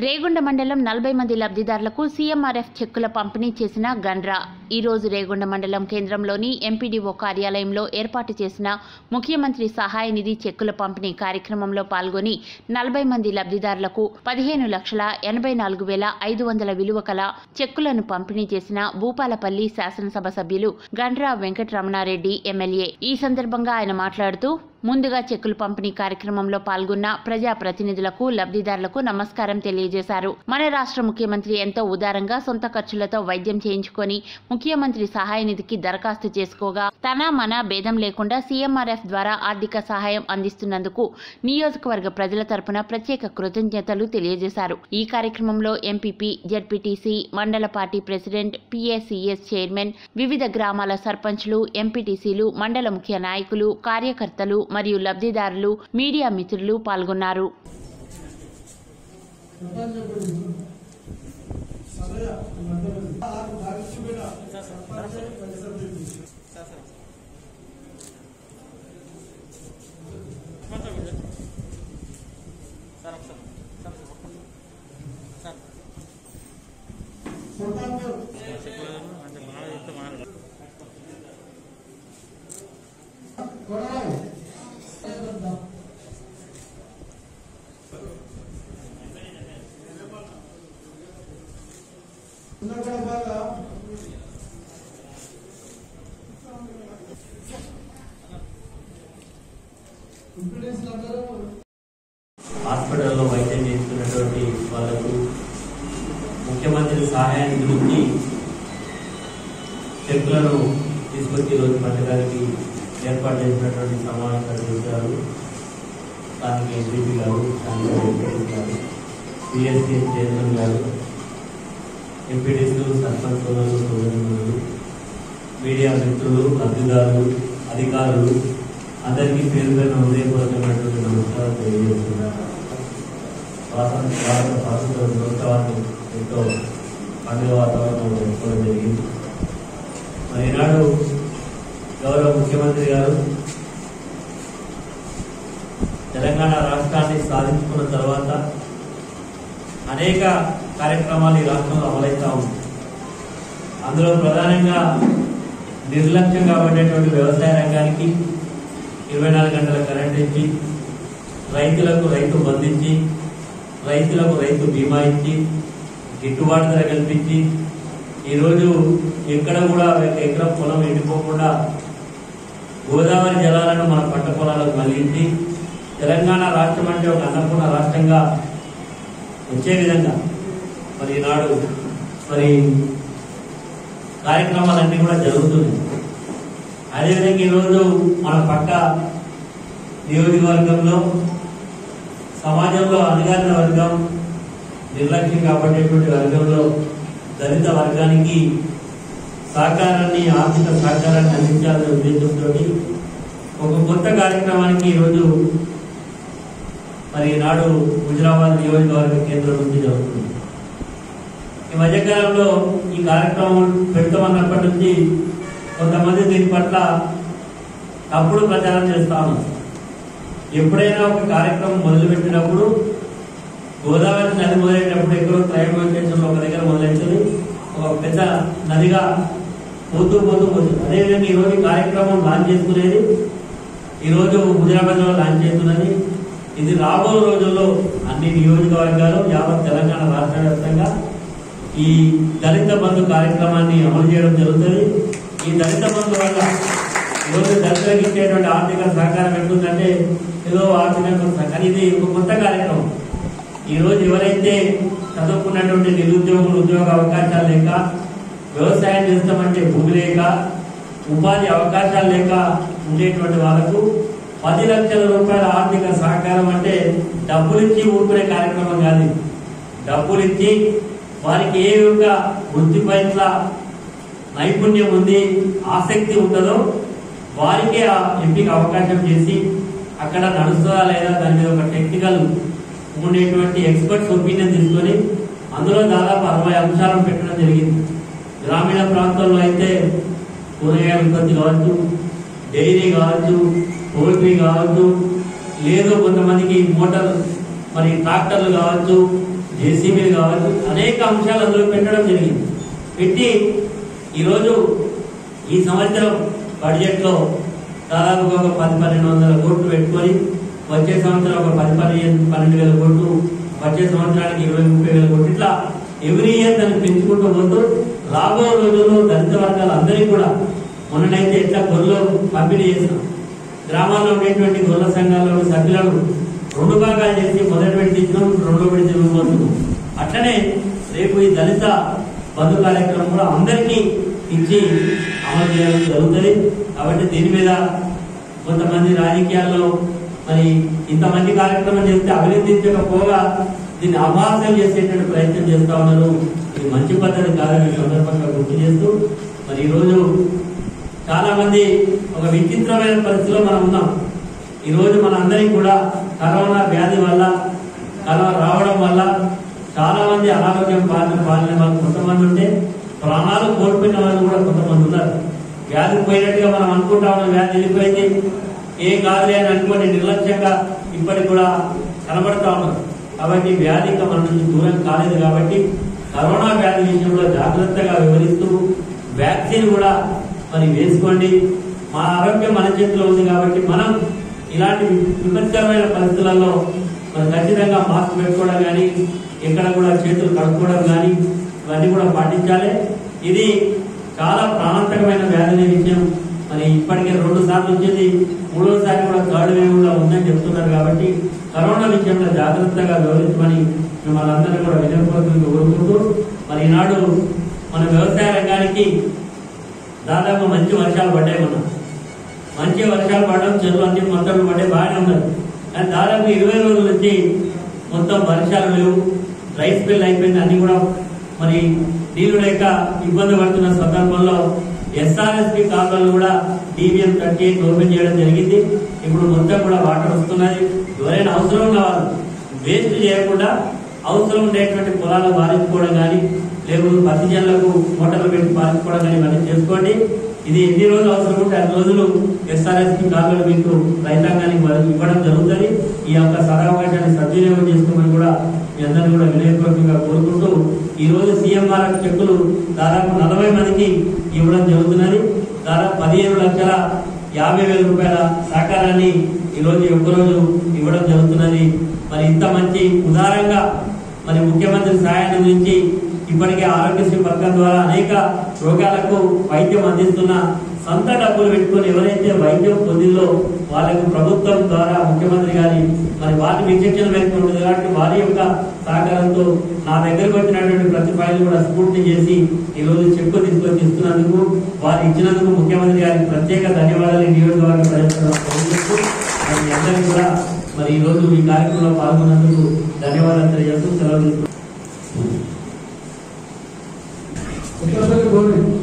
రేగొండ మండలం 40 మంది లబ్ధిదారులకు సీఎంఆర్ఎఫ్ చెక్కుల పంపిణీ చేసిన గండ్రా ఈ రోజు రేగొండ మండలం కేంద్రంలోని ఎంపీడీఓ కార్యాలయంలో ఏర్పాటు చేసిన ముఖ్యమంత్రి సహాయ నిధి చెక్కుల పంపిణీ కార్యక్రమంలో పాల్గొని 40 మంది లబ్ధిదారులకు 15,84,500 విలువ కల చెక్కులను పంపిణీ చేసిన భూపాలపల్లి శాసనసభ సభ్యులు గండ్రా వెంకటరమణారెడ్డి ఎమ్మెల్యే। ఈ సందర్భంగా ఆయన మాట్లాడుతూ ముందుగా చెక్కుల పంపిణీ కార్యక్రమంలో పాల్గొన్న ప్రజా ప్రతినిధులకు లబ్ధిదారులకు నమస్కారం తెలియజేశారు। మన రాష్ట్ర ముఖ్యమంత్రి ఎంతో ఉదారంగా సొంత ఖర్చులతో వైద్యం చేయించుకొని ముఖ్యమంత్రి సహాయ నిధికి దరఖాస్తు చేసుకోగా తన మన భేదం లేకుండా సీఎంఆర్ఎఫ్ ద్వారా ఆర్థిక సహాయం అందిస్తున్నందుకు నియోజకవర్గ ప్రజల తరపున ప్రత్యేక కృతజ్ఞతలు తెలియజేశారు। ఈ కార్యక్రమంలో ఎంపీపీ, జెడ్పీటీసీ, మండల పార్టీ ప్రెసిడెంట్, పీఏసీఎస్ చైర్మన్, వివిధ గ్రామాల సర్పంచ్లు, ఎంపీటీసీలు, మండల ముఖ్య నాయకులు, కార్యకర్తలు మరియు లబ్ధిదారులు, మీడియా మిత్రులు పాల్గొన్నారు। హాస్పిటల్లో వైద్యం చేస్తున్నటువంటి వాళ్ళకు ముఖ్యమంత్రి సహాయాన్ని గురించి చెక్కులను తీసుకొచ్చి ఈరోజు పట్టడానికి ఏర్పాటు చేసినటువంటి సమావేశాలు చేశారు। స్థానిక ఎంపీపీ గారు, స్థానిక ఎంపీటీ గారు, పీఎస్సీఎస్ చైర్మన్ గారు, ఎంపీటీసీలు, సర్పంచ్ సోదరులు, మీడియా మిత్రులు, లబ్ధిదారులు, అధికారులు అందరికీ పేరు పేరున హృదయపూర్వకమైనటువంటి నమస్కారం తెలియజేస్తున్నారు। స్వాతంత్ర దినోత్సవాన్ని ఎంతో పండుగ వాతావరణంలో జరుపుకోవడం జరిగింది। మరి ఈనాడు గౌరవ ముఖ్యమంత్రి గారు తెలంగాణ రాష్ట్రాన్ని సాధించుకున్న తర్వాత అనేక కార్యక్రమాలు ఈ రాష్ట్రంలో అమలవుతా ఉంది। అందులో ప్రధానంగా నిర్లక్ష్యంగా పడేటువంటి వ్యవసాయ రంగానికి 24 గంటల కరెంట్ ఇచ్చి, రైతులకు రైతు బంధించి, రైతులకు రైతు బీమా ఇచ్చి, గిట్టుబాటు ధర కల్పించి, ఈరోజు ఎక్కడ కూడా ఎకరం పొలం ఎండిపోకుండా గోదావరి జలాలను మన పంట పొలాలకు మళ్లించి తెలంగాణ రాష్ట్రం అంటే ఒక అన్నపూర్ణ రాష్ట్రంగా వచ్చే విధంగా మరి ఈనాడు మరి కార్యక్రమాలన్నీ కూడా జరుగుతున్నాయి। అదేవిధంగా ఈరోజు మన పక్క నియోజకవర్గంలో సమాజంలో అణగారిన వర్గం, నిర్లక్ష్యం కాబట్టేటువంటి వర్గంలో దళిత వర్గానికి సహకారాన్ని, ఆర్థిక సహకారాన్ని అందించాలనే ఉద్దేశంతో ఒక కొత్త కార్యక్రమానికి ఈరోజు మరి నాడు హుజురాబాద్ నియోజకవర్గ కేంద్రం నుంచి జరుగుతుంది। ఈ మధ్యకాలంలో ఈ కార్యక్రమం పెడతామన్నప్పటి నుంచి కొంతమంది దీని పట్ల తప్పుడు ప్రచారం చేస్తా ఉన్నారు। ఎప్పుడైనా ఒక కార్యక్రమం మొదలుపెట్టినప్పుడు గోదావరి నది మొదలైనప్పుడు ఎక్కడో ట్రైబల్ ఒక దగ్గర మొదలవుతుంది, ఒక పెద్ద నదిగా పోతూ పోతుంది। అదేవిధంగా ఈరోజు ఈ కార్యక్రమం లాంచ్ చేసుకునేది ఈరోజు హుజురాబాద్ లో లాంచ్ చేస్తున్నది। ఇది రాబో రోజుల్లో అన్ని నియోజకవర్గాలు, యావత్ తెలంగాణ రాష్ట్ర వ్యాప్తంగా ఈ దళిత బంధు కార్యక్రమాన్ని అమలు చేయడం జరుగుతుంది। ఈ దళిత బంధు వల్ల ఈరోజు దళితులకు ఇచ్చేటువంటి ఆర్థిక సహకారం ఎంతుందంటే ఏదో ఆర్థిక కానీ ఇది ఒక కొత్త కార్యక్రమం। ఈరోజు ఎవరైతే చదువుకున్నటువంటి నిరుద్యోగులు ఉద్యోగ అవకాశాలు లేక, వ్యవసాయం చేస్తామంటే భూమి లేక, ఉపాధి అవకాశాలు లేక ఉండేటువంటి వాళ్ళకు 10 లక్షల రూపాయల ఆర్థిక సహకారం అంటే డబ్బులిచ్చి ఊరుకునే కార్యక్రమం కాదు। డబ్బులిచ్చి వారికి ఏ విధంగా వృత్తి పట్ల నైపుణ్యం ఉంది, ఆసక్తి ఉంటుందో వారికే ఆ ఎంపిక అవకాశం చేసి అక్కడ నడుస్తుందా లేదా దాని మీద ఒక టెక్నికల్ ఉండేటువంటి ఎక్స్పర్ట్స్ ఒపీనియన్ తీసుకొని అందులో దాదాపు 60 అంశాలను పెట్టడం జరిగింది। గ్రామీణ ప్రాంతాల్లో అయితే కూరగాయల ఉత్పత్తి కావచ్చు, డైరీ కావచ్చు, పోల్ట్రీ కావచ్చు, లేదు కొంతమందికి మోటార్ మరి ట్రాక్టర్లు కావచ్చు, జేసీబీలు కావచ్చు, అనేక అంశాలు అందులో పెట్టడం జరిగింది. పెట్టి ఈరోజు ఈ సంవత్సరం బడ్జెట్లో దాదాపుగా ఒక 10-1200 కోట్లు పెట్టుకొని వచ్చే సంవత్సరం ఒక 10-12,000 కోట్లు, వచ్చే సంవత్సరానికి 20-30,000 కోట్లు, ఇట్లా ఎవ్రీ ఇయర్ దాన్ని పెంచుకుంటూ పోతూ రాబో రోజుల్లో దళిత వర్గాలందరికీ కూడా మొన్ననైతే ఎట్లా గొర్రెలు పంపిణీ చేసినాం, గ్రామాల్లో ఉండేటువంటి గొర్రెల సంఘాల్లో సభ్యులను 2 భాగాలు చేసి మొదటి విడత ఇచ్చినాం, 2వ విడత ఇవ్వబోతున్నాం. అట్లనే రేపు ఈ దళిత బంధు కార్యక్రమం కూడా అందరికీ ఇచ్చి అమలు చేయడం జరుగుతుంది. కాబట్టి దీని మీద కొంతమంది రాజకీయాల్లో మరి ఇంతమంది కార్యక్రమం చేస్తే అభినందించకపోగా దీన్ని అభాసం చేసేటువంటి ప్రయత్నం చేస్తా ఉన్నారు. ఇది మంచి పద్ధతి కాదని సందర్భంగా గుర్తు చేస్తూ, మరి ఈరోజు చాలా మంది ఒక విచిత్రమైన పరిస్థితిలో మనం ఉన్నాం. ఈరోజు మన అందరికీ కూడా కరోనా వ్యాధి వల్ల, కరోనా రావడం వల్ల చాలా మంది అనారోగ్యం పాలన వాళ్ళు కొంతమంది ఉంటే ప్రాణాలు కోల్పోయిన వాళ్ళు కూడా కొంతమంది ఉన్నారు. వ్యాధి పోయినట్టుగా మనం అనుకుంటా ఉన్నాం, వ్యాధి వెళ్ళిపోయింది, ఏ కాదులే అని అనుకోని నిర్లక్ష్యంగా ఇప్పటికి కూడా కనబడతా ఉన్నారు. కాబట్టి వ్యాధి ఇంకా మన నుంచి దూరం కాలేదు. కాబట్టి కరోనా వ్యాధి విషయంలో జాగ్రత్తగా వివరిస్తూ వ్యాక్సిన్ కూడా మరి వేసుకోండి. మా ఆరోగ్యం మన చేతిలో ఉంది కాబట్టి మనం ఇలాంటి విపత్కరమైన పరిస్థితులలో మరి ఖచ్చితంగా మాస్క్ పెట్టుకోవడం కానీ, ఎక్కడ కూడా చేతులు కడుక్కోవడం కానీ ఇవన్నీ కూడా పాటించాలి. ఇది చాలా ప్రాణాంతకమైన వ్యాధి అనే విషయం మరి ఇప్పటికే 2 సార్లు వచ్చింది, 3వసారి కూడా 3rd వేవ్ కూడా ఉందని చెప్తున్నారు. కాబట్టి కరోనా విషయంలో జాగ్రత్తగా వివరించమని మిమ్మల్ని అందరూ కూడా వినయపూర్వకంగా కోరుకుంటూ, మరి ఈనాడు మన వ్యవసాయ రంగానికి దాదాపు మంచి వర్షాలు పడ్డాయి. మంచి వర్షాలు పడడం, చెరువులు అన్ని మొత్తం పడ్డాయి, బాగానే ఉన్నది. కానీ దాదాపు 20 రోజుల నుంచి మొత్తం వర్షాలు లేవు, రైస్ బిల్ అయిపోయింది. అన్ని కూడా మరి నీళ్లు లేక ఇబ్బంది పడుతున్న సందర్భంలో ఎస్ఆర్ఎస్పీ కాలువలు కూడా DBM 38 ఓపెన్ చేయడం జరిగింది. ఇప్పుడు మొత్తం కూడా వాటర్ వస్తున్నది. ఎవరైనా అవసరం ఉన్న వాళ్ళు వేస్ట్ చేయకుండా అవసరం ఉండేటువంటి పొలాలు పారించుకోవడం కానీ, లేకపోతే పత్తి చేనులకు మోటార్లు పెట్టి పారించుకోవడం కానీ ఇవన్నీ చేసుకోండి. ఇది ఎన్ని రోజులు అవసరం ఉంటే అన్ని రోజులు ఎస్ఆర్ఎస్పీ కాలువలు మీకు రైతాంగానికి ఇవ్వడం జరుగుతుంది. ఈ యొక్క సదవకాశాన్ని సద్వినియోగం చేసుకోమని కూడా మీ అందరినీ కూడా వినయపూర్వకంగా కోరుకుంటూ, ఈ రోజు CMRF చెక్కులు దాదాపు 40 మందికి ఇవ్వడం జరుగుతున్నది. దాదాపు 15,50,000 రూపాయల సహకారాన్ని ఈరోజు ఒక్కరోజు ఇవ్వడం జరుగుతున్నది. మరి ఇంత మంచి ఉదారంగా మరి ముఖ్యమంత్రి సహాయం నుంచి ఇప్పటికే ఆరోగ్యశ్రీ పథకం ద్వారా అనేక రోగాలకు వైద్యం అందిస్తున్న, సొంత డబ్బులు పెట్టుకుని ఎవరైతే వైద్యం పొందిందో వాళ్ళకు ప్రభుత్వం ద్వారా ముఖ్యమంత్రి గారి మరి వారి విచక్షణ మేరకు ఉంటుంది. కాబట్టి వారి యొక్క సహకారంతో నా దగ్గరకు వచ్చినటువంటి ప్రతి ఫైల్ కూడా స్ఫూర్తి చేసి ఈరోజు చెక్కు తీసుకొని ఇస్తున్నందుకు, వారు ఇచ్చినందుకు ముఖ్యమంత్రి గారికి ప్రత్యేక ధన్యవాదాలు నియోజకవర్గ ప్రజలకు అందరికీ కూడా మరి ఈరోజు ఈ కార్యక్రమంలో పాల్గొన్నందుకు ధన్యవాదాలు తెలియజేస్తూ సెలవు తీసుకుంటున్నాను.